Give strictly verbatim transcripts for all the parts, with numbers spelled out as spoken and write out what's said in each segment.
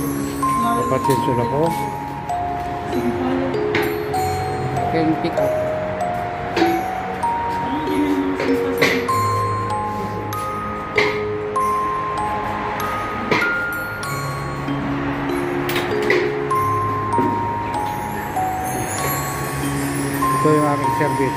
Napatensyon ako. Kaya yung pick up. Ito yung aking service.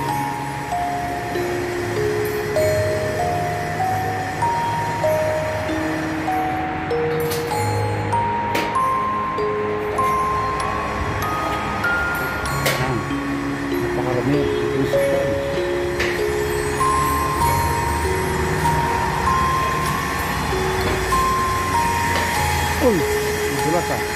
Napakarami. Uy, nagulat ah.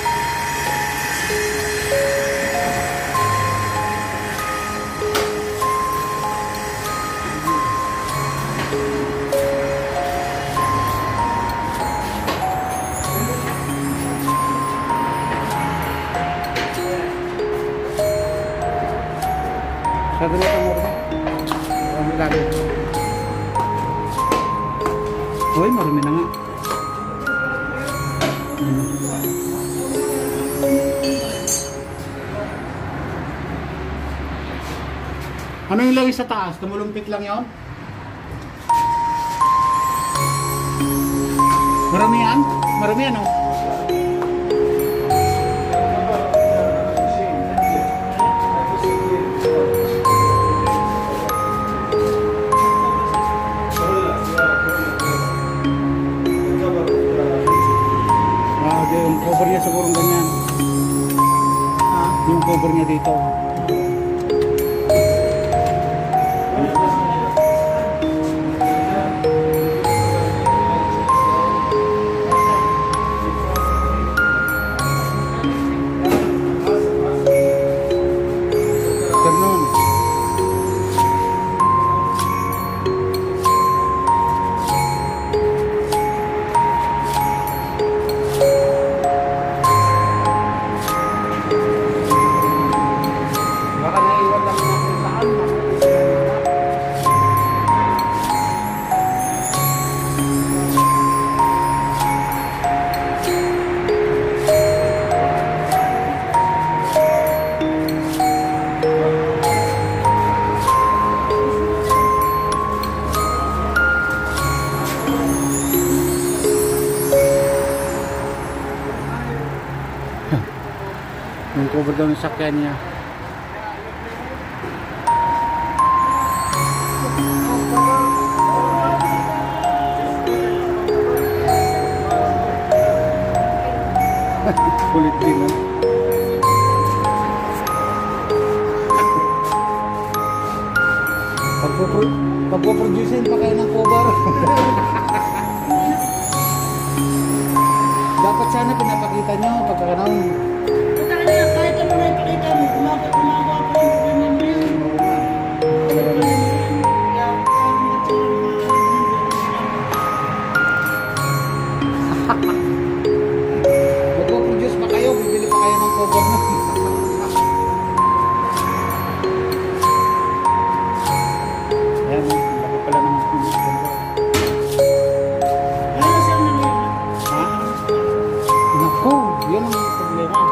Sa dulu ka mo rin. Marami lagi. Uy, marami na nga. Hmm. Ano yung lagi sa taas? Tumulumpik lang yun? Marami yan? Marami yan, oh. Yung cover niya siguro ganyan. Ah, yung cover niya dito. Ganun. Yung cover daw ng sakyan niya. Kulit din ah. Pagpo-producein pa kayo ng cover. Dapat sana pinapakita nyo pagkakaroon. Kahit ano na ipakita mo, kumaka't kumakawa pa yung ganyan mo yan. Magpo-produce pa kayo, bibili pa kayo ng cover mo. Ayan, laki pala ng cover. Ano siyang nalila? Ha? Naku, yun ang problema.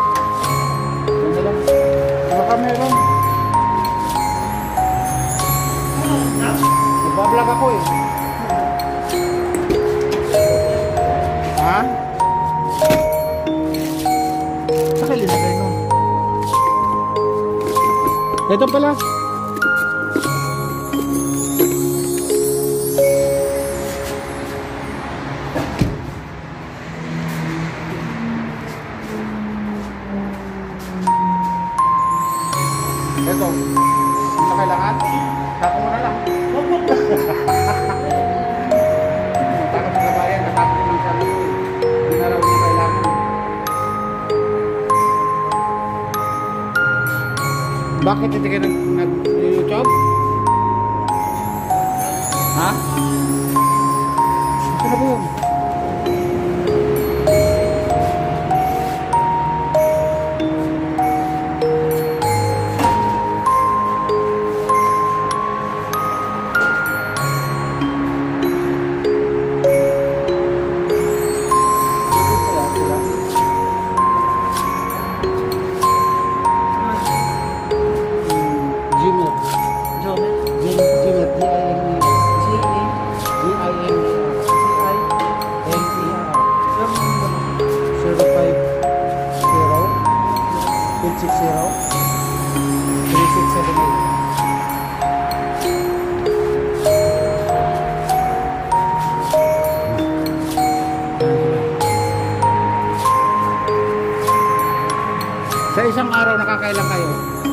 Baka meron. Nagbablog ako eh. Ha? Sakali na kayo nun. Ito pala. Ito, hindi kailangan. Tapo mo na lang. Takot sa bayan, natapos ko lang sarili. Hindi na raw niya kailangan. Bakit hindi kayo nag-YouTube? Ha? Ano ba yun? six zero three six seven eight. Sa isang araw nakakailan kayo?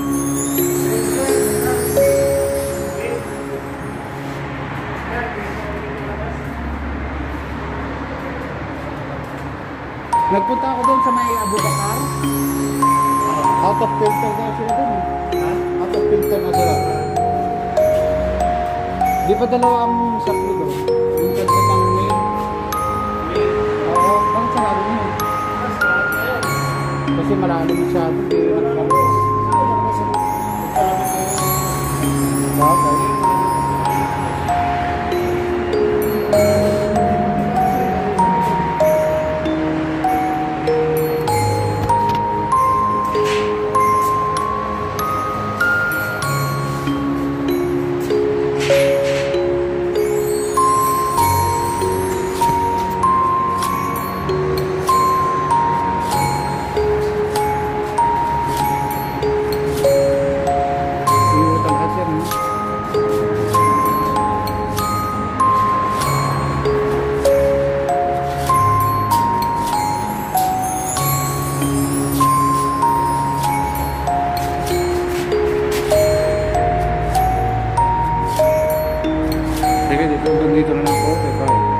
Nagpunta ako doon sa may Abu Bakar. Out of filter na sila doon. eh. Out of filter na sila. Di ba dalawa ang sakli doon? Yung kagitang main. Oo, bang sarado niyo. Kasi malalim masyado. Eh, okay. Sige, dito, dito na lang ako. Okay, bye.